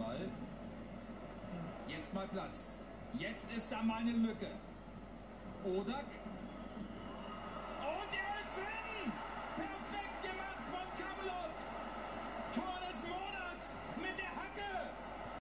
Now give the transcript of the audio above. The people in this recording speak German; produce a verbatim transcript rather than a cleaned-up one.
Ball. Jetzt mal Platz. Jetzt ist da meine Lücke. Odak